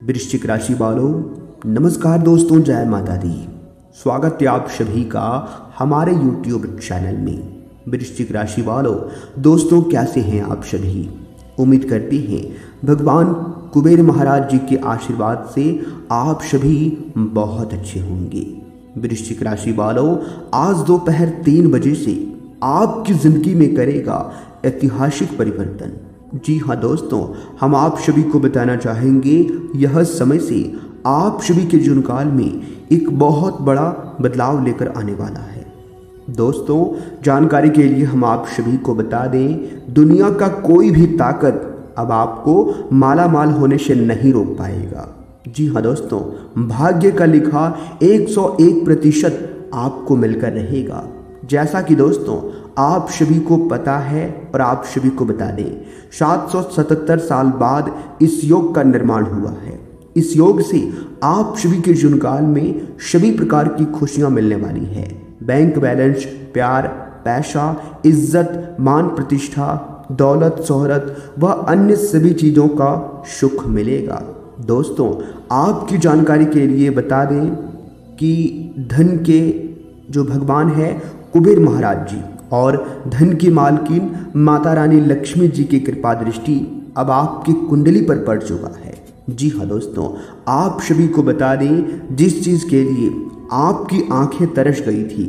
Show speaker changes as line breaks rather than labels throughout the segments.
वृश्चिक राशि वालों, नमस्कार दोस्तों, जय माता दी। स्वागत है आप सभी का हमारे YouTube चैनल में। वृश्चिक राशि वालों, दोस्तों कैसे हैं आप सभी? उम्मीद करते हैं भगवान कुबेर महाराज जी के आशीर्वाद से आप सभी बहुत अच्छे होंगे। वृश्चिक राशि वालों, आज दोपहर 3 बजे से आपकी जिंदगी में करेगा ऐतिहासिक परिवर्तन। जी हाँ दोस्तों, हम आप सभी को बताना चाहेंगे यह समय से आप सभी के जीवन काल में एक बहुत बड़ा बदलाव लेकर आने वाला है। दोस्तों, जानकारी के लिए हम आप सभी को बता दें, दुनिया का कोई भी ताकत अब आपको माला माल होने से नहीं रोक पाएगा। जी हाँ दोस्तों, भाग्य का लिखा 101% आपको मिलकर रहेगा। जैसा कि दोस्तों आप सभी को पता है और आप सभी को बता दें, 777 साल बाद इस योग का निर्माण हुआ है। इस योग से आप सभी के जीवन काल में सभी प्रकार की खुशियां मिलने वाली है। बैंक बैलेंस, प्यार, पैसा, इज्जत, मान प्रतिष्ठा, दौलत, शोहरत व अन्य सभी चीज़ों का सुख मिलेगा। दोस्तों, आपकी जानकारी के लिए बता दें कि धन के जो भगवान है कुबेर महाराज जी और धन की मालकिन माता रानी लक्ष्मी जी की कृपा दृष्टि अब आपकी कुंडली पर पड़ चुका है। जी हाँ दोस्तों, आप सभी को बता दें, जिस चीज़ के लिए आपकी आंखें तरस गई थी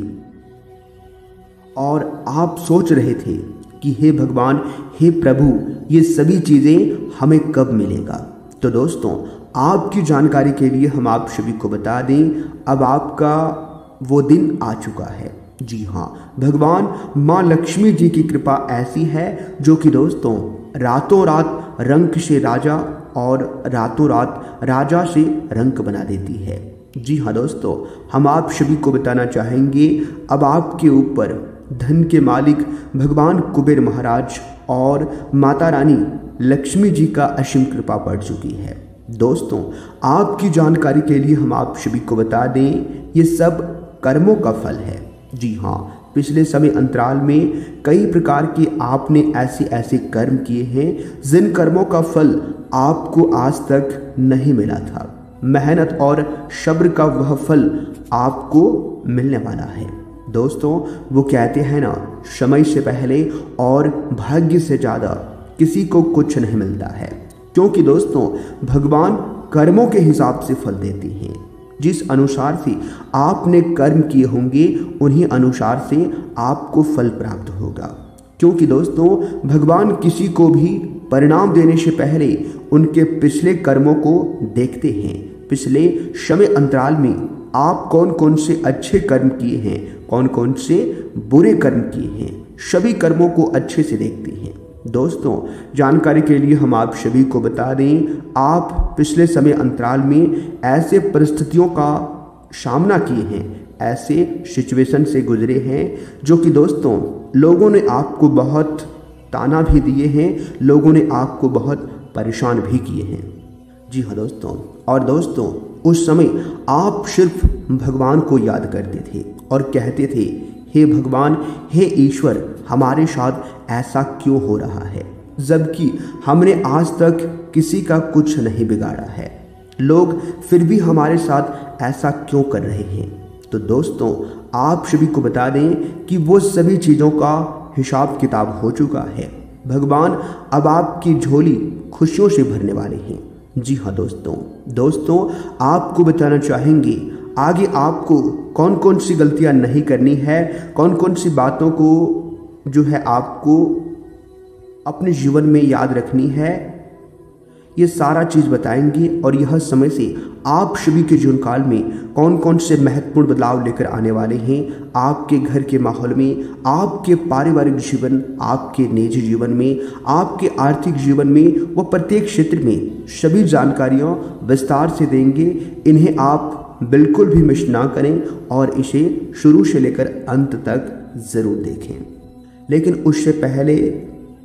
और आप सोच रहे थे कि हे भगवान, हे प्रभु, ये सभी चीज़ें हमें कब मिलेगा, तो दोस्तों आपकी जानकारी के लिए हम आप सभी को बता दें, अब आपका वो दिन आ चुका है। जी हाँ, भगवान माँ लक्ष्मी जी की कृपा ऐसी है जो कि दोस्तों रातों रात रंक से राजा और रातों रात राजा से रंक बना देती है। जी हाँ दोस्तों, हम आप सभी को बताना चाहेंगे, अब आपके ऊपर धन के मालिक भगवान कुबेर महाराज और माता रानी लक्ष्मी जी का असीम कृपा पड़ चुकी है। दोस्तों, आपकी जानकारी के लिए हम आप सभी को बता दें, ये सब कर्मों का फल है। जी हाँ, पिछले समय अंतराल में कई प्रकार के आपने ऐसे कर्म किए हैं जिन कर्मों का फल आपको आज तक नहीं मिला था। मेहनत और सब्र का वह फल आपको मिलने वाला है। दोस्तों, वो कहते हैं ना, समय से पहले और भाग्य से ज़्यादा किसी को कुछ नहीं मिलता है, क्योंकि दोस्तों भगवान कर्मों के हिसाब से फल देते हैं। जिस अनुसार से आपने कर्म किए होंगे उन्हीं अनुसार से आपको फल प्राप्त होगा, क्योंकि दोस्तों भगवान किसी को भी परिणाम देने से पहले उनके पिछले कर्मों को देखते हैं। पिछले समय अंतराल में आप कौन कौन से अच्छे कर्म किए हैं, कौन कौन से बुरे कर्म किए हैं, सभी कर्मों को अच्छे से देखते हैं। दोस्तों, जानकारी के लिए हम आप सभी को बता दें, आप पिछले समय अंतराल में ऐसे परिस्थितियों का सामना किए हैं, ऐसे सिचुएशन से गुजरे हैं जो कि दोस्तों लोगों ने आपको बहुत ताना भी दिए हैं, लोगों ने आपको बहुत परेशान भी किए हैं। जी हाँ दोस्तों, और दोस्तों उस समय आप सिर्फ भगवान को याद करते थे और कहते थे, हे भगवान, हे ईश्वर, हमारे साथ ऐसा क्यों हो रहा है, जबकि हमने आज तक किसी का कुछ नहीं बिगाड़ा है, लोग फिर भी हमारे साथ ऐसा क्यों कर रहे हैं। तो दोस्तों आप सभी को बता दें कि वो सभी चीज़ों का हिसाब किताब हो चुका है। भगवान अब आपकी झोली खुशियों से भरने वाले हैं। जी हाँ दोस्तों आपको बताना चाहेंगे, आगे आपको कौन कौन सी गलतियां नहीं करनी है, कौन कौन सी बातों को जो है आपको अपने जीवन में याद रखनी है, ये सारा चीज़ बताएंगे। और यह समय से आप सभी के जीवन काल में कौन कौन से महत्वपूर्ण बदलाव लेकर आने वाले हैं, आपके घर के माहौल में, आपके पारिवारिक जीवन, आपके निजी जीवन में, आपके आर्थिक जीवन में, व प्रत्येक क्षेत्र में सभी जानकारियाँ विस्तार से देंगे। इन्हें आप बिल्कुल भी मिस ना करें और इसे शुरू से लेकर अंत तक ज़रूर देखें। लेकिन उससे पहले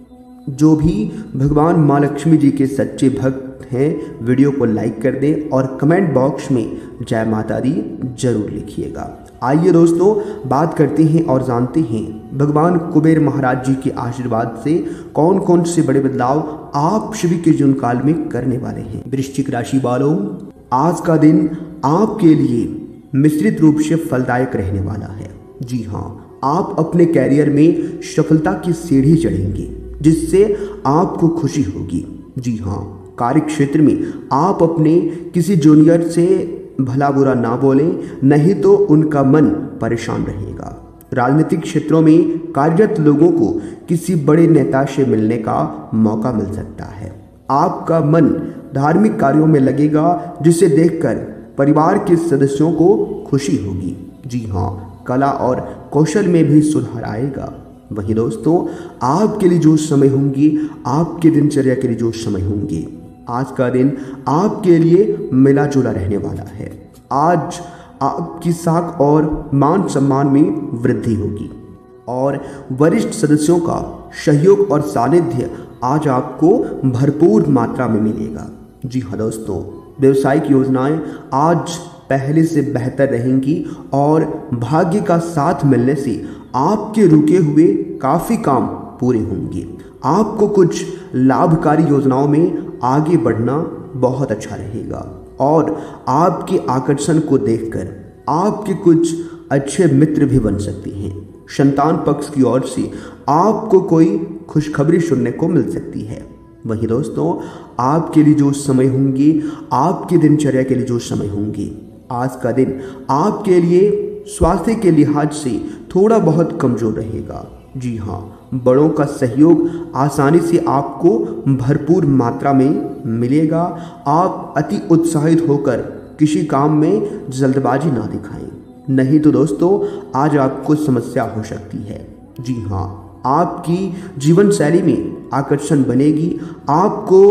जो भी भगवान माँ लक्ष्मी जी के सच्चे भक्त हैं वीडियो को लाइक कर दें और कमेंट बॉक्स में जय माता दी जरूर लिखिएगा। आइए दोस्तों बात करते हैं और जानते हैं भगवान कुबेर महाराज जी के आशीर्वाद से कौन कौन से बड़े बदलाव आप सभी के जीवन काल में करने वाले हैं। वृश्चिक राशि वालों, आज का दिन आपके लिए मिश्रित रूप से फलदायक रहने वाला है। जी हाँ, आप अपने कैरियर में सफलता की सीढ़ी चढ़ेंगे जिससे आपको खुशी होगी। जी हाँ, कार्य क्षेत्र में आप अपने किसी जूनियर से भला बुरा ना बोलें, नहीं तो उनका मन परेशान रहेगा। राजनीतिक क्षेत्रों में कार्यरत लोगों को किसी बड़े नेता से मिलने का मौका मिल सकता है। आपका मन धार्मिक कार्यों में लगेगा जिसे देखकर परिवार के सदस्यों को खुशी होगी। जी हाँ, कला और कौशल में भी सुधार आएगा। वहीं दोस्तों, आपके लिए जो समय होंगी, आपके दिनचर्या के लिए जो समय होंगे, आज का दिन आपके लिए मिला जुला रहने वाला है। आज आपकी साख और मान सम्मान में वृद्धि होगी और वरिष्ठ सदस्यों का सहयोग और सानिध्य आज आपको भरपूर मात्रा में मिलेगा। जी हाँ दोस्तों, व्यवसायिक योजनाएं आज पहले से बेहतर रहेंगी और भाग्य का साथ मिलने से आपके रुके हुए काफ़ी काम पूरे होंगे। आपको कुछ लाभकारी योजनाओं में आगे बढ़ना बहुत अच्छा रहेगा और आपके आकर्षण को देखकर आपके कुछ अच्छे मित्र भी बन सकते हैं। संतान पक्ष की ओर से आपको कोई खुशखबरी सुनने को मिल सकती है। वहीं दोस्तों, आपके लिए जो समय होंगे, आपकी दिनचर्या के लिए जो समय होंगे, आज का दिन आपके लिए स्वास्थ्य के लिहाज से थोड़ा बहुत कमजोर रहेगा। जी हाँ, बड़ों का सहयोग आसानी से आपको भरपूर मात्रा में मिलेगा। आप अति उत्साहित होकर किसी काम में जल्दबाजी ना दिखाएं, नहीं तो दोस्तों आज आपको समस्या हो सकती है। जी हाँ, आपकी जीवन शैली में आकर्षण बनेगी। आपको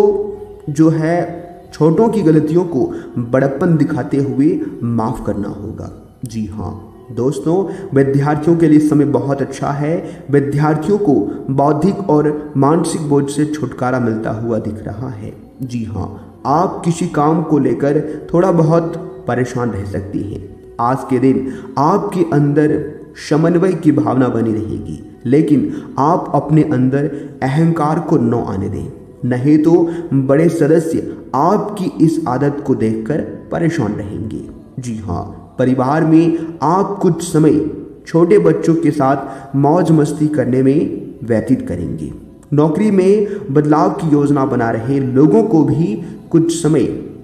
जो है छोटों की गलतियों को बड़प्पन दिखाते हुए माफ़ करना होगा। जी हाँ दोस्तों, विद्यार्थियों के लिए समय बहुत अच्छा है। विद्यार्थियों को बौद्धिक और मानसिक बोझ से छुटकारा मिलता हुआ दिख रहा है। जी हाँ, आप किसी काम को लेकर थोड़ा बहुत परेशान रह सकती हैं। आज के दिन आपके अंदर समन्वय की भावना बनी रहेगी, लेकिन आप अपने अंदर अहंकार को न आने दें, नहीं तो बड़े सदस्य आपकी इस आदत को देखकर परेशान रहेंगे। जी हाँ, परिवार में आप कुछ समय छोटे बच्चों के साथ मौज मस्ती करने में व्यतीत करेंगे। नौकरी में बदलाव की योजना बना रहे लोगों को भी कुछ समय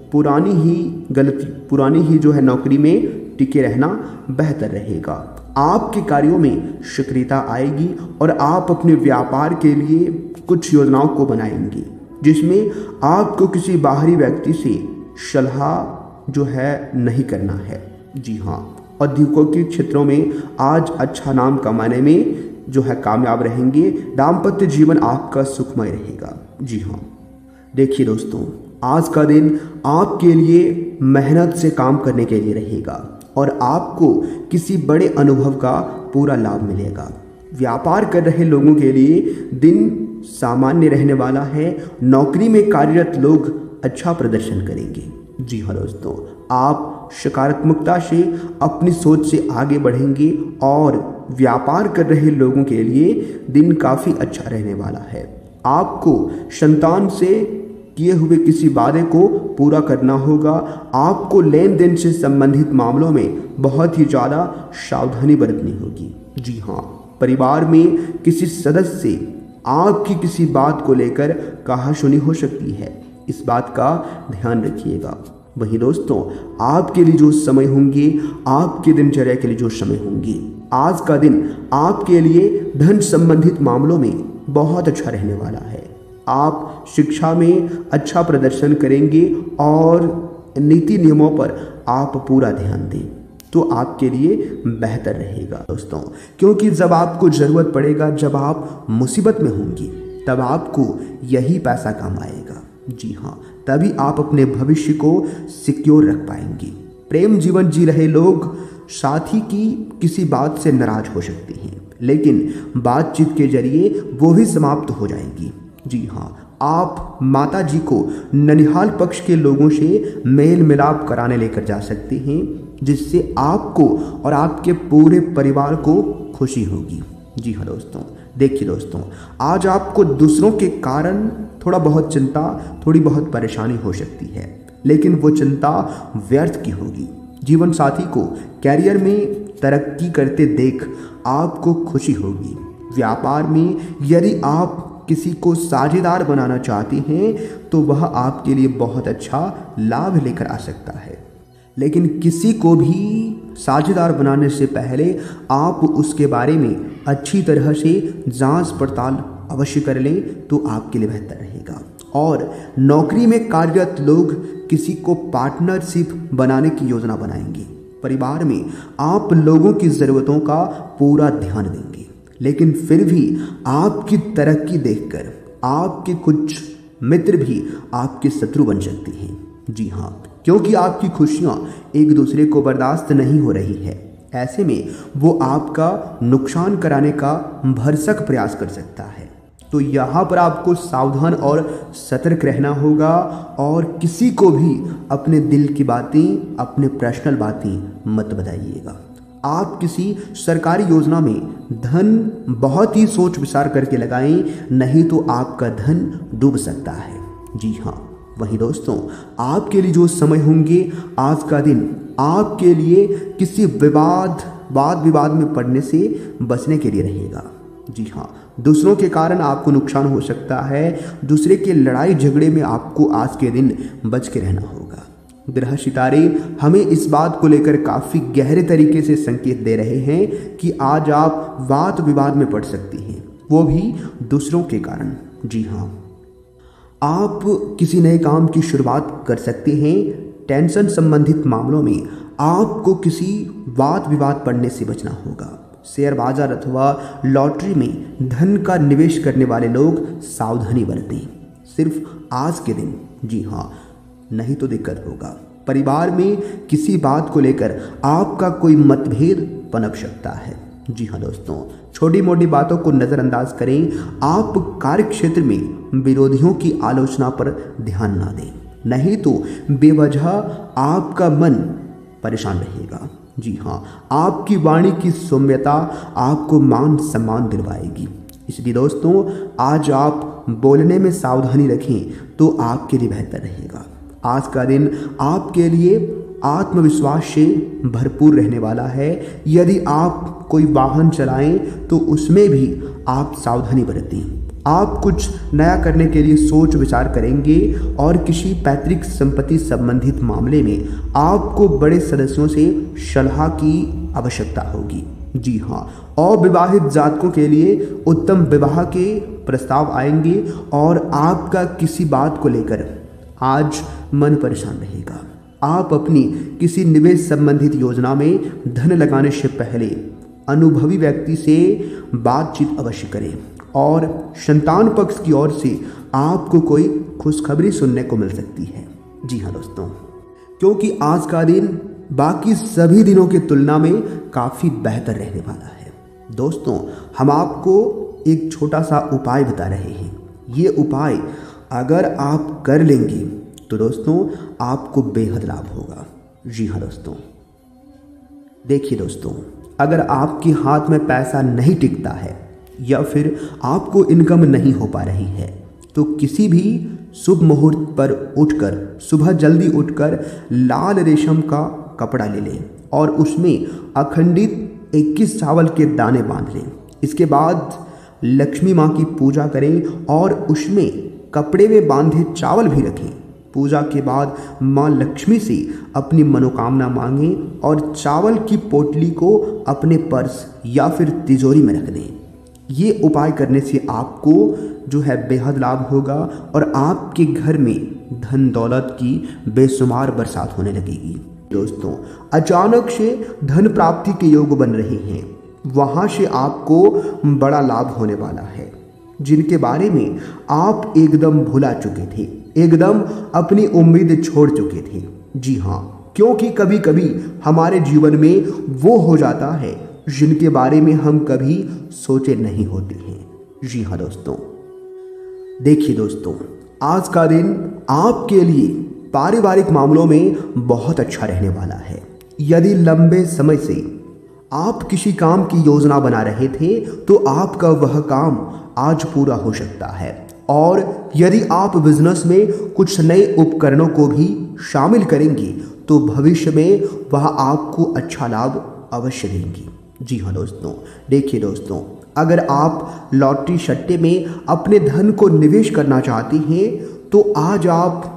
पुरानी ही जो है नौकरी में टिके रहना बेहतर रहेगा। आपके कार्यों में सक्रियता आएगी और आप अपने व्यापार के लिए कुछ योजनाओं को बनाएंगे जिसमें आपको किसी बाहरी व्यक्ति से सलाह जो है नहीं करना है। जी हाँ, औद्योगिक क्षेत्रों में आज अच्छा नाम कमाने में जो है कामयाब रहेंगे। दाम्पत्य जीवन आपका सुखमय रहेगा। जी हाँ, देखिए दोस्तों, आज का दिन आपके लिए मेहनत से काम करने के लिए रहेगा और आपको किसी बड़े अनुभव का पूरा लाभ मिलेगा। व्यापार कर रहे लोगों के लिए दिन सामान्य रहने वाला है। नौकरी में कार्यरत लोग अच्छा प्रदर्शन करेंगे। जी हाँ दोस्तों, आप सकारात्मकता से अपनी सोच से आगे बढ़ेंगे और व्यापार कर रहे लोगों के लिए दिन काफ़ी अच्छा रहने वाला है। आपको संतान से किए हुए किसी वादे को पूरा करना होगा। आपको लेन देन से संबंधित मामलों में बहुत ही ज़्यादा सावधानी बरतनी होगी। जी हाँ, परिवार में किसी सदस्य से आपकी किसी बात को लेकर कहासुनी हो सकती है, इस बात का ध्यान रखिएगा। वहीं दोस्तों, आपके लिए जो समय होंगे, आपके दिनचर्या के लिए जो समय होंगे, आज का दिन आपके लिए धन संबंधित मामलों में बहुत अच्छा रहने वाला है। आप शिक्षा में अच्छा प्रदर्शन करेंगे और नीति नियमों पर आप पूरा ध्यान दें तो आपके लिए बेहतर रहेगा दोस्तों, क्योंकि जब आपको ज़रूरत पड़ेगा, जब आप मुसीबत में होंगी, तब आपको यही पैसा काम आएगा। जी हाँ, तभी आप अपने भविष्य को सिक्योर रख पाएंगे। प्रेम जीवन जी रहे लोग साथी की किसी बात से नाराज हो सकते हैं, लेकिन बातचीत के जरिए वो भी समाप्त हो जाएगी, जी हाँ, आप माता जी को ननिहाल पक्ष के लोगों से मेल मिलाप कराने लेकर जा सकते हैं, जिससे आपको और आपके पूरे परिवार को खुशी होगी। जी हाँ दोस्तों, देखिए दोस्तों, आज आपको दूसरों के कारण थोड़ा बहुत चिंता, थोड़ी बहुत परेशानी हो सकती है, लेकिन वो चिंता व्यर्थ की होगी। जीवन साथी को कैरियर में तरक्की करते देख आपको खुशी होगी। व्यापार में यदि आप किसी को साझेदार बनाना चाहते हैं तो वह आपके लिए बहुत अच्छा लाभ लेकर आ सकता है, लेकिन किसी को भी साझेदार बनाने से पहले आप उसके बारे में अच्छी तरह से जांच पड़ताल अवश्य कर लें तो आपके लिए बेहतर रहेगा। और नौकरी में कार्यरत लोग किसी को पार्टनरशिप बनाने की योजना बनाएंगे। परिवार में आप लोगों की ज़रूरतों का पूरा ध्यान देंगे, लेकिन फिर भी आपकी तरक्की देखकर आपके कुछ मित्र भी आपके शत्रु बन सकते हैं। जी हाँ, क्योंकि आपकी खुशियाँ एक दूसरे को बर्दाश्त नहीं हो रही है। ऐसे में वो आपका नुकसान कराने का भरसक प्रयास कर सकता है। तो यहाँ पर आपको सावधान और सतर्क रहना होगा और किसी को भी अपने दिल की बातें, अपने पर्सनल बातें मत बताइएगा। आप किसी सरकारी योजना में धन बहुत ही सोच विचार करके लगाएं, नहीं तो आपका धन डूब सकता है। जी हाँ, वहीं दोस्तों, आपके लिए जो समय होंगे, आज का दिन आपके लिए किसी वाद विवाद में पड़ने से बचने के लिए रहेगा। जी हाँ, दूसरों के कारण आपको नुकसान हो सकता है। दूसरे के लड़ाई झगड़े में आपको आज के दिन बच के रहना होगा। ग्रह सितारे हमें इस बात को लेकर काफ़ी गहरे तरीके से संकेत दे रहे हैं कि आज आप वाद विवाद में पड़ सकती हैं, वो भी दूसरों के कारण। जी हाँ, आप किसी नए काम की शुरुआत कर सकते हैं। टेंशन संबंधित मामलों में आपको किसी वाद विवाद पड़ने से बचना होगा। शेयर बाजार अथवा लॉटरी में धन का निवेश करने वाले लोग सावधानी बरतें, सिर्फ आज के दिन। जी हाँ, नहीं तो दिक्कत होगा। परिवार में किसी बात को लेकर आपका कोई मतभेद पनप सकता है। जी हाँ दोस्तों, छोटी मोटी बातों को नज़रअंदाज करें। आप कार्य क्षेत्र में विरोधियों की आलोचना पर ध्यान ना दें, नहीं तो बेवजह आपका मन परेशान रहेगा। जी हाँ, आपकी वाणी की सौम्यता आपको मान सम्मान दिलवाएगी। इसलिए दोस्तों, आज आप बोलने में सावधानी रखें तो आपके लिए बेहतर रहेगा। आज का दिन आपके लिए आत्मविश्वास से भरपूर रहने वाला है। यदि आप कोई वाहन चलाएं तो उसमें भी आप सावधानी बरतें। आप कुछ नया करने के लिए सोच विचार करेंगे और किसी पैतृक संपत्ति संबंधित मामले में आपको बड़े सदस्यों से सलाह की आवश्यकता होगी। जी हाँ, अविवाहित जातकों के लिए उत्तम विवाह के प्रस्ताव आएंगे और आपका किसी बात को लेकर आज मन परेशान रहेगा। आप अपनी किसी निवेश संबंधित योजना में धन लगाने से पहले अनुभवी व्यक्ति से बातचीत अवश्य करें और संतान पक्ष की ओर से आपको कोई खुशखबरी सुनने को मिल सकती है। जी हाँ दोस्तों, क्योंकि आज का दिन बाकी सभी दिनों की तुलना में काफ़ी बेहतर रहने वाला है। दोस्तों, हम आपको एक छोटा सा उपाय बता रहे हैं। ये उपाय अगर आप कर लेंगे तो दोस्तों आपको बेहद लाभ होगा। जी हाँ दोस्तों, देखिए दोस्तों, अगर आपके हाथ में पैसा नहीं टिकता है या फिर आपको इनकम नहीं हो पा रही है तो किसी भी शुभ मुहूर्त पर उठकर, सुबह जल्दी उठकर लाल रेशम का कपड़ा ले लें और उसमें अखंडित 21 चावल के दाने बांध लें। इसके बाद लक्ष्मी माँ की पूजा करें और उसमें कपड़े में बांधे चावल भी रखें। पूजा के बाद माँ लक्ष्मी से अपनी मनोकामना मांगें और चावल की पोटली को अपने पर्स या फिर तिजोरी में रख दें। ये उपाय करने से आपको जो है बेहद लाभ होगा और आपके घर में धन दौलत की बेशुमार बरसात होने लगेगी। दोस्तों, अचानक से धन प्राप्ति के योग बन रहे हैं, वहाँ से आपको बड़ा लाभ होने वाला है, जिनके बारे में आप एकदम भुला चुके थे, एकदम अपनी उम्मीद छोड़ चुके थे। जी हाँ, क्योंकि कभी कभी हमारे जीवन में वो हो जाता है जिनके बारे में हम कभी सोचे नहीं होते हैं। जी हाँ दोस्तों, देखिए दोस्तों, आज का दिन आपके लिए पारिवारिक मामलों में बहुत अच्छा रहने वाला है। यदि लंबे समय से आप किसी काम की योजना बना रहे थे तो आपका वह काम आज पूरा हो सकता है। और यदि आप बिजनेस में कुछ नए उपकरणों को भी शामिल करेंगे तो भविष्य में वह आपको अच्छा लाभ अवश्य देंगी। जी हाँ दोस्तों, देखिए दोस्तों, अगर आप लॉटरी सट्टे में अपने धन को निवेश करना चाहते हैं तो आज आप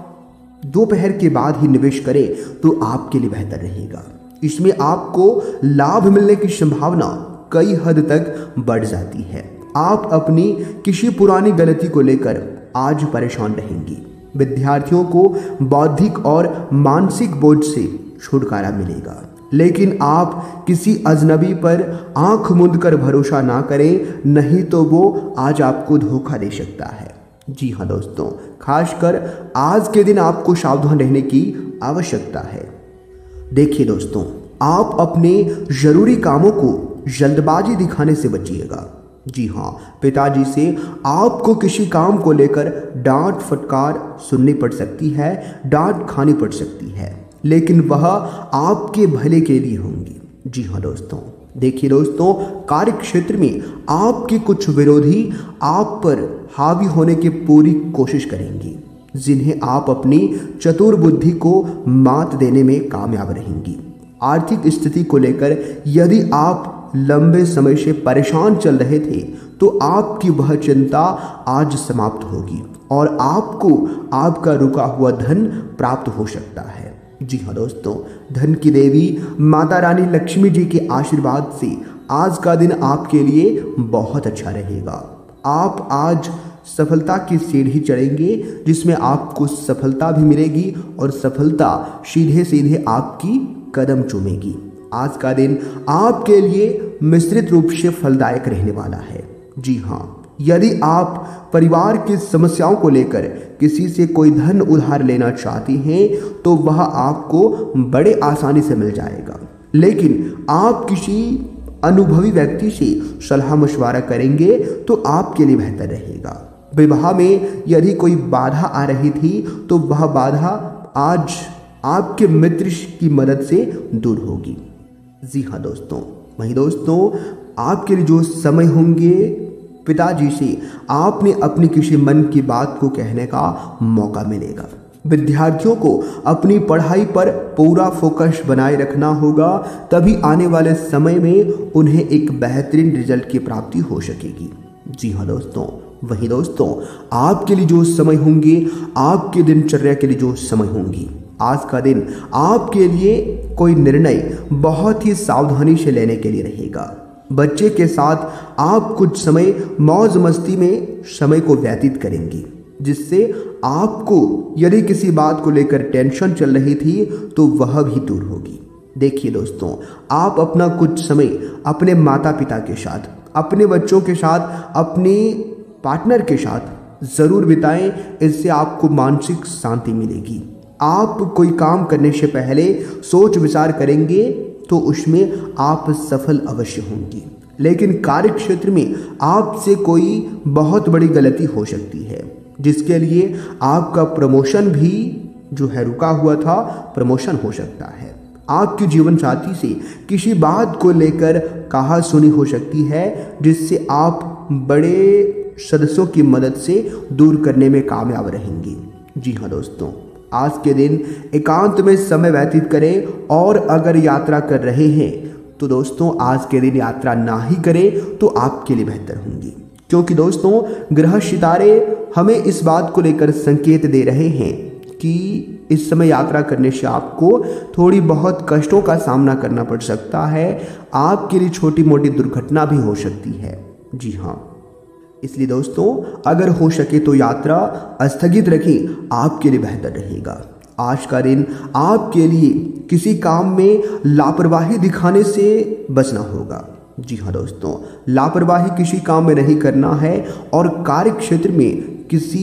दोपहर के बाद ही निवेश करें तो आपके लिए बेहतर रहेगा। इसमें आपको लाभ मिलने की संभावना कई हद तक बढ़ जाती है। आप अपनी किसी पुरानी गलती को लेकर आज परेशान रहेंगे। विद्यार्थियों को बौद्धिक और मानसिक बोझ से छुटकारा मिलेगा, लेकिन आप किसी अजनबी पर आंख मूंद कर भरोसा ना करें, नहीं तो वो आज आपको धोखा दे सकता है। जी हाँ दोस्तों, खासकर आज के दिन आपको सावधान रहने की आवश्यकता है। देखिए दोस्तों, आप अपने जरूरी कामों को जल्दबाजी दिखाने से बचिएगा। जी हाँ, पिताजी से आपको किसी काम को लेकर डांट फटकार सुननी पड़ सकती है, डांट खानी पड़ सकती है, लेकिन वह आपके भले के लिए होंगी। जी हाँ दोस्तों, देखिए दोस्तों, कार्य क्षेत्र में आपके कुछ विरोधी आप पर हावी होने की पूरी कोशिश करेंगे, जिन्हें आप अपनी चतुर बुद्धि को मात देने में कामयाब रहेंगी। आर्थिक स्थिति को लेकर यदि आप लंबे समय से परेशान चल रहे थे तो आपकी वह चिंता आज समाप्त होगी और आपको आपका रुका हुआ धन प्राप्त हो सकता है। जी हाँ दोस्तों, धन की देवी माता रानी लक्ष्मी जी के आशीर्वाद से आज का दिन आपके लिए बहुत अच्छा रहेगा। आप आज सफलता की सीढ़ी चढ़ेंगे, जिसमें आपको सफलता भी मिलेगी और सफलता सीधे सीधे आपकी कदम चूमेगी। आज का दिन आपके लिए मिश्रित रूप से फलदायक रहने वाला है। जी हाँ, यदि आप परिवार की समस्याओं को लेकर किसी से कोई धन उधार लेना चाहती हैं तो वह आपको बड़े आसानी से मिल जाएगा, लेकिन आप किसी अनुभवी व्यक्ति से सलाह मशवरा करेंगे तो आपके लिए बेहतर रहेगा। विवाह में यदि कोई बाधा आ रही थी तो वह बाधा आज आपके मित्र की मदद से दूर होगी। जी हाँ दोस्तों, वही दोस्तों, आपके लिए जो समय होंगे, पिताजी से आपने अपनी किसी मन की बात को कहने का मौका मिलेगा। विद्यार्थियों को अपनी पढ़ाई पर पूरा फोकस बनाए रखना होगा, तभी आने वाले समय में उन्हें एक बेहतरीन रिजल्ट की प्राप्ति हो सकेगी। जी हाँ दोस्तों, वही दोस्तों, आपके लिए जो समय होंगे, आपके दिनचर्या के लिए जो समय होंगी, आज का दिन आपके लिए कोई निर्णय बहुत ही सावधानी से लेने के लिए रहेगा। बच्चे के साथ आप कुछ समय मौज मस्ती में समय को व्यतीत करेंगे, जिससे आपको यदि किसी बात को लेकर टेंशन चल रही थी तो वह भी दूर होगी। देखिए दोस्तों, आप अपना कुछ समय अपने माता पिता के साथ, अपने बच्चों के साथ, अपने पार्टनर के साथ ज़रूर बिताएं। इससे आपको मानसिक शांति मिलेगी। आप कोई काम करने से पहले सोच विचार करेंगे तो उसमें आप सफल अवश्य होंगी, लेकिन कार्य क्षेत्र में आपसे कोई बहुत बड़ी गलती हो सकती है, जिसके लिए आपका प्रमोशन भी जो है रुका हुआ था, प्रमोशन हो सकता है। आपके जीवन साथी से किसी बात को लेकर कहा सुनी हो सकती है, जिससे आप बड़े सदस्यों की मदद से दूर करने में कामयाब रहेंगे। जी हाँ दोस्तों, आज के दिन एकांत में समय व्यतीत करें, और अगर यात्रा कर रहे हैं तो दोस्तों आज के दिन यात्रा ना ही करें तो आपके लिए बेहतर होंगी, क्योंकि दोस्तों ग्रह सितारे हमें इस बात को लेकर संकेत दे रहे हैं कि इस समय यात्रा करने से आपको थोड़ी बहुत कष्टों का सामना करना पड़ सकता है। आपके लिए छोटी मोटी दुर्घटना भी हो सकती है। जी हाँ, इसलिए दोस्तों अगर हो सके तो यात्रा स्थगित रखें, आपके लिए बेहतर रहेगा। आज का दिन आपके लिए किसी काम में लापरवाही दिखाने से बचना होगा। जी हाँ दोस्तों, लापरवाही किसी काम में नहीं करना है, और कार्य क्षेत्र में किसी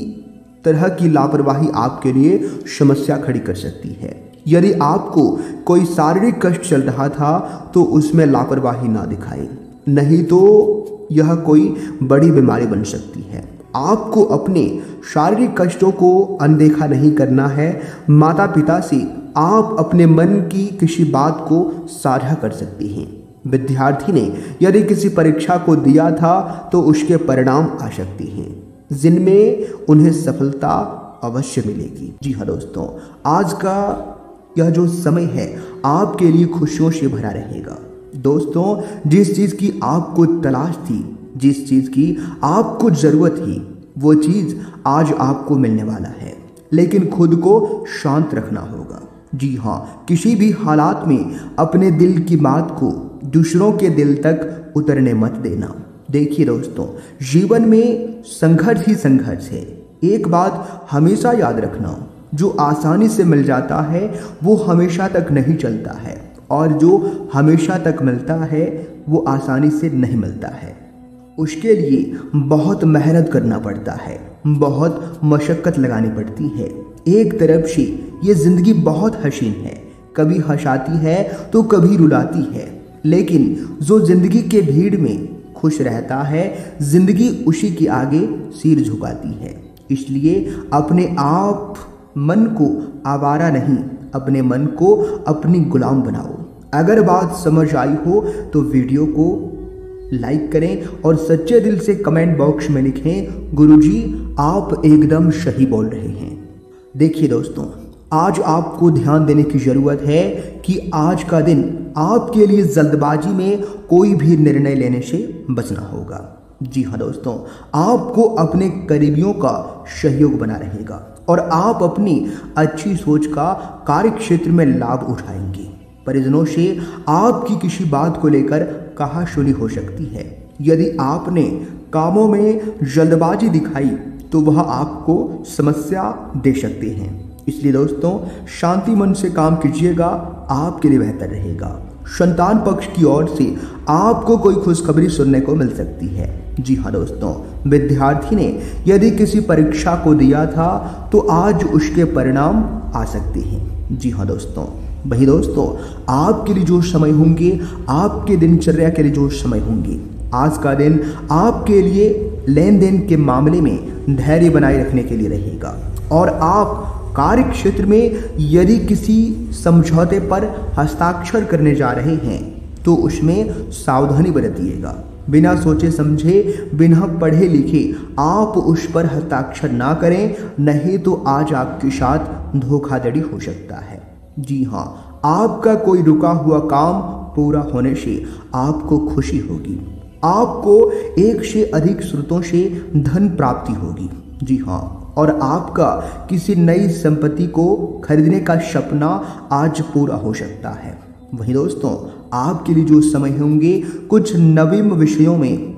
तरह की लापरवाही आपके लिए समस्या खड़ी कर सकती है। यदि आपको कोई शारीरिक कष्ट चल रहा था तो उसमें लापरवाही ना दिखाएं, नहीं तो यह कोई बड़ी बीमारी बन सकती है। आपको अपने शारीरिक कष्टों को अनदेखा नहीं करना है। माता पिता से आप अपने मन की किसी बात को साझा कर सकते हैं। विद्यार्थी ने यदि किसी परीक्षा को दिया था तो उसके परिणाम आ सकते हैं जिनमें उन्हें सफलता अवश्य मिलेगी। जी हाँ दोस्तों, आज का यह जो समय है आपके लिए खुशियों से भरा रहेगा। दोस्तों, जिस चीज़ की आपको तलाश थी, जिस चीज़ की आपको ज़रूरत थी, वो चीज़ आज आपको मिलने वाला है, लेकिन खुद को शांत रखना होगा। जी हाँ, किसी भी हालात में अपने दिल की बात को दूसरों के दिल तक उतरने मत देना। देखिए दोस्तों, जीवन में संघर्ष ही संघर्ष है। एक बात हमेशा याद रखना, जो आसानी से मिल जाता है वो हमेशा तक नहीं चलता है, और जो हमेशा तक मिलता है वो आसानी से नहीं मिलता है। उसके लिए बहुत मेहनत करना पड़ता है, बहुत मशक्क़त लगानी पड़ती है। एक तरफ से ये ज़िंदगी बहुत हसीन है, कभी हंसाती है तो कभी रुलाती है, लेकिन जो ज़िंदगी के भीड़ में खुश रहता है, ज़िंदगी उसी के आगे सिर झुकाती है। इसलिए अपने आप मन को आवारा नहीं, अपने मन को अपनी गुलाम बनाओ। अगर बात समझ आई हो तो वीडियो को लाइक करें और सच्चे दिल से कमेंट बॉक्स में लिखें, गुरुजी आप एकदम सही बोल रहे हैं। देखिए दोस्तों, आज आपको ध्यान देने की ज़रूरत है कि आज का दिन आपके लिए जल्दबाजी में कोई भी निर्णय लेने से बचना होगा। जी हाँ दोस्तों, आपको अपने करीबियों का सहयोग बना रहेगा और आप अपनी अच्छी सोच का कार्य क्षेत्र में लाभ उठाएंगे। परिजनों से आपकी किसी बात को लेकर कहासुनी हो सकती है। यदि आपने कामों में जल्दबाजी दिखाई तो वह आपको समस्या दे सकते हैं। इसलिए दोस्तों, शांति मन से काम कीजिएगा, आपके लिए बेहतर रहेगा। संतान पक्ष की ओर से आपको कोई खुशखबरी सुनने को मिल सकती है। जी हाँ दोस्तों, विद्यार्थी ने यदि किसी परीक्षा को दिया था तो आज उसके परिणाम आ सकते हैं। जी हाँ दोस्तों, वही दोस्तों, आपके लिए जो समय होंगे, आपके दिनचर्या के लिए जो समय होंगे, आज का दिन आपके लिए लेन देन के मामले में धैर्य बनाए रखने के लिए रहेगा। और आप कार्य क्षेत्र में यदि किसी समझौते पर हस्ताक्षर करने जा रहे हैं तो उसमें सावधानी बरतिएगा। बिना सोचे समझे, बिना पढ़े लिखे आप उस पर हस्ताक्षर ना करें, नहीं तो आज आपके साथ धोखाधड़ी हो सकता है। जी हाँ, आपका कोई रुका हुआ काम पूरा होने से आपको खुशी होगी। आपको एक से अधिक स्रोतों से धन प्राप्ति होगी। जी हाँ, और आपका किसी नई संपत्ति को खरीदने का सपना आज पूरा हो सकता है। वहीं दोस्तों, आपके लिए जो समय होंगे, कुछ नवीन विषयों में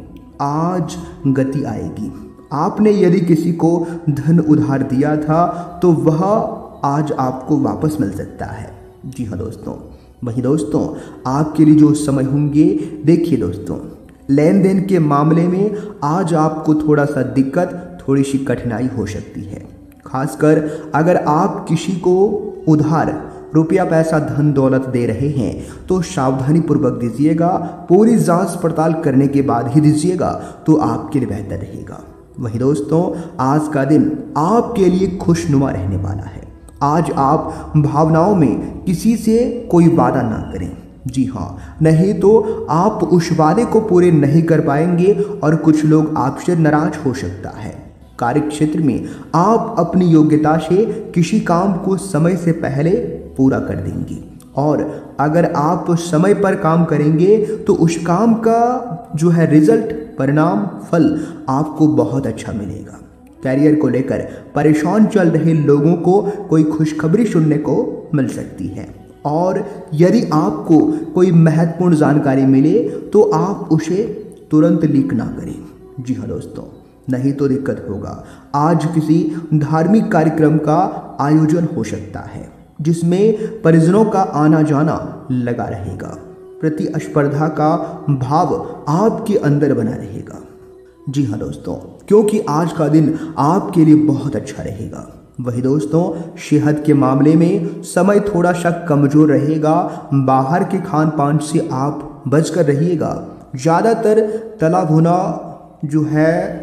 आज गति आएगी। आपने यदि किसी को धन उधार दिया था तो वह आज आपको वापस मिल सकता है। जी हाँ दोस्तों, वहीं दोस्तों, आपके लिए जो समय होंगे, देखिए दोस्तों, लेन देन के मामले में आज आपको थोड़ा सा दिक्कत, थोड़ी सी कठिनाई हो सकती है। खासकर अगर आप किसी को उधार रुपया पैसा धन दौलत दे रहे हैं तो सावधानी पूर्वक दीजिएगा। पूरी जांच पड़ताल करने के बाद ही दीजिएगा तो आपके लिए बेहतर रहेगा। वहीं दोस्तों, आज का दिन आपके लिए खुशनुमा रहने वाला है। आज आप भावनाओं में किसी से कोई वादा ना करें। जी हाँ, नहीं तो आप उस वादे को पूरे नहीं कर पाएंगे और कुछ लोग आपसे नाराज हो सकता है। कार्य क्षेत्र में आप अपनी योग्यता से किसी काम को समय से पहले पूरा कर देंगे, और अगर आप समय पर काम करेंगे तो उस काम का जो है रिजल्ट, परिणाम, फल आपको बहुत अच्छा मिलेगा। कैरियर को लेकर परेशान चल रहे लोगों को कोई खुशखबरी सुनने को मिल सकती है, और यदि आपको कोई महत्वपूर्ण जानकारी मिले तो आप उसे तुरंत लीक ना करें। जी हाँ दोस्तों, नहीं तो दिक्कत होगा। आज किसी धार्मिक कार्यक्रम का आयोजन हो सकता है जिसमें परिजनों का आना जाना लगा रहेगा। प्रतिस्पर्धा का भाव आपके अंदर बना रहेगा। जी हाँ दोस्तों, क्योंकि आज का दिन आपके लिए बहुत अच्छा रहेगा। वही दोस्तों, सेहत के मामले में समय थोड़ा सा कमजोर रहेगा। बाहर के खान पान से आप बचकर रहिएगा। ज़्यादातर तला भुना जो है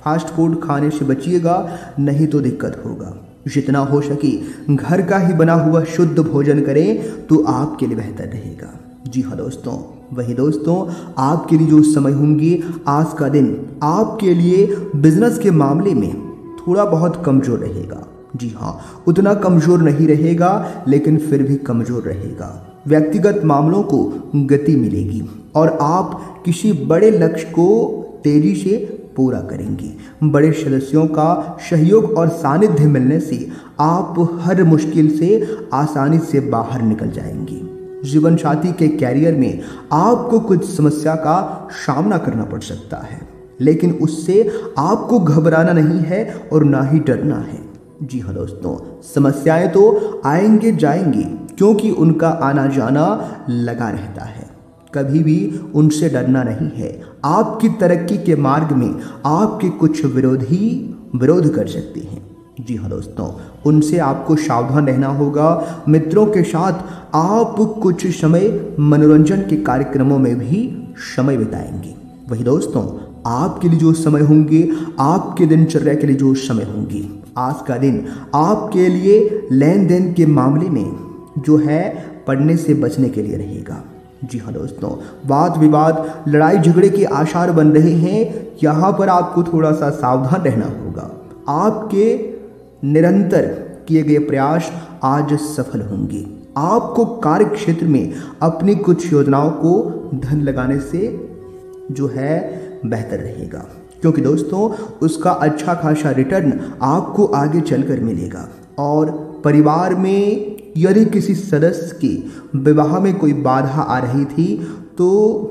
फास्ट फूड खाने से बचिएगा, नहीं तो दिक्कत होगा। जितना हो सके घर का ही बना हुआ शुद्ध भोजन करें तो आपके लिए बेहतर रहेगा। जी हाँ दोस्तों, वही दोस्तों आपके लिए जो समय होंगे आज का दिन आपके लिए बिजनेस के मामले में थोड़ा बहुत कमज़ोर रहेगा। जी हाँ, उतना कमज़ोर नहीं रहेगा लेकिन फिर भी कमज़ोर रहेगा। व्यक्तिगत मामलों को गति मिलेगी और आप किसी बड़े लक्ष्य को तेजी से पूरा करेंगे। बड़े सदस्यों का सहयोग और सानिध्य मिलने से आप हर मुश्किल से आसानी से बाहर निकल जाएंगे। जीवन साथी के कैरियर में आपको कुछ समस्या का सामना करना पड़ सकता है, लेकिन उससे आपको घबराना नहीं है और ना ही डरना है। जी हाँ दोस्तों, समस्याएं तो आएंगे जाएंगी क्योंकि उनका आना जाना लगा रहता है। कभी भी उनसे डरना नहीं है। आपकी तरक्की के मार्ग में आपके कुछ विरोधी विरोध कर सकते हैं। जी हाँ दोस्तों, उनसे आपको सावधान रहना होगा। मित्रों के साथ आप कुछ समय मनोरंजन के कार्यक्रमों में भी समय बिताएंगे। वही दोस्तों आपके लिए जो समय होंगे, आपके दिनचर्या के लिए जो समय होंगे, आज का दिन आपके लिए लेन देन के मामले में जो है पढ़ने से बचने के लिए रहेगा। जी हाँ दोस्तों, वाद विवाद लड़ाई झगड़े के आसार बन रहे हैं, यहाँ पर आपको थोड़ा सा सावधान रहना होगा। आपके निरंतर किए गए प्रयास आज सफल होंगे। आपको कार्य क्षेत्र में अपनी कुछ योजनाओं को धन लगाने से जो है बेहतर रहेगा, क्योंकि दोस्तों उसका अच्छा खासा रिटर्न आपको आगे चलकर मिलेगा। और परिवार में यदि किसी सदस्य के विवाह में कोई बाधा आ रही थी तो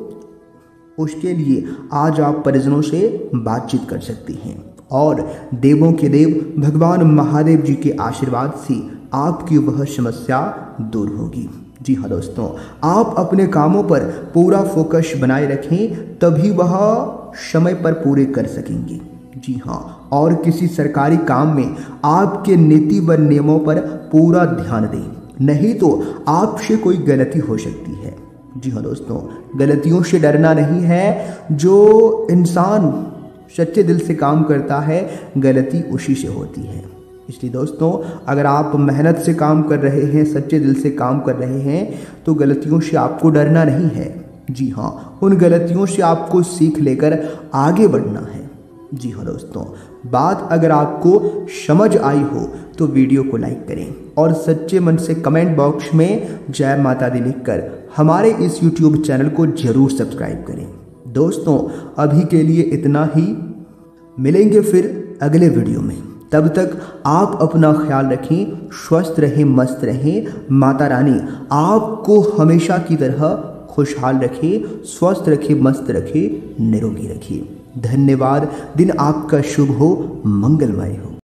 उसके लिए आज आप परिजनों से बातचीत कर सकते हैं और देवों के देव भगवान महादेव जी के आशीर्वाद से आपकी वह समस्या दूर होगी। जी हाँ दोस्तों, आप अपने कामों पर पूरा फोकस बनाए रखें, तभी वह समय पर पूरे कर सकेंगे। जी हाँ, और किसी सरकारी काम में आपके नीति व नियमों पर पूरा ध्यान दें, नहीं तो आपसे कोई गलती हो सकती है। जी हाँ दोस्तों, गलतियों से डरना नहीं है। जो इंसान सच्चे दिल से काम करता है, गलती उसी से होती है। इसलिए दोस्तों अगर आप मेहनत से काम कर रहे हैं, सच्चे दिल से काम कर रहे हैं, तो गलतियों से आपको डरना नहीं है। जी हाँ, उन गलतियों से आपको सीख लेकर आगे बढ़ना है। जी हाँ दोस्तों, बात अगर आपको समझ आई हो तो वीडियो को लाइक करें और सच्चे मन से कमेंट बॉक्स में जय माता दी लिखकर हमारे इस YouTube चैनल को जरूर सब्सक्राइब करें। दोस्तों अभी के लिए इतना ही, मिलेंगे फिर अगले वीडियो में। तब तक आप अपना ख्याल रखें, स्वस्थ रहें, मस्त रहें। माता रानी आपको हमेशा की तरह खुशहाल रखे, स्वस्थ रखे, मस्त रखे, निरोगी रखिए। धन्यवाद। दिन आपका शुभ हो, मंगलमय हो।